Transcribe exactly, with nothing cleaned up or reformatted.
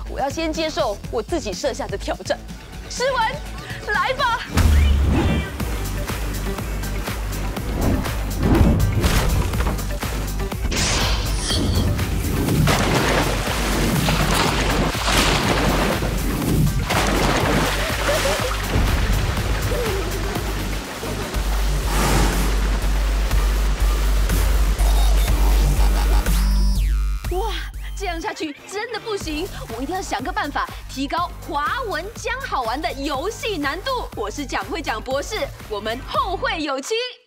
我要先接受我自己设下的挑战。诗文，来吧！这样下去真的不行，我一定要想个办法提高华文将好玩的游戏难度。我是蒋慧蒋博士，我们后会有期。